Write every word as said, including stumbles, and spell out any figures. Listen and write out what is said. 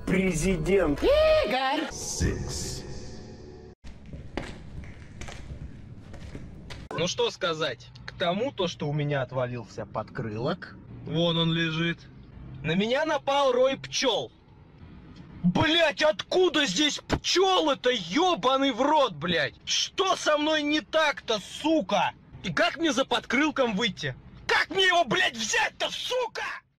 президент. Игорь! Ну что сказать, к тому, то, что у меня отвалился подкрылок, вон он лежит, на меня напал рой пчел. Блять, откуда здесь пчелы-то, ебаный в рот, блять? Что со мной не так-то, сука? И как мне за подкрылком выйти? Как мне его, блять, взять-то, сука?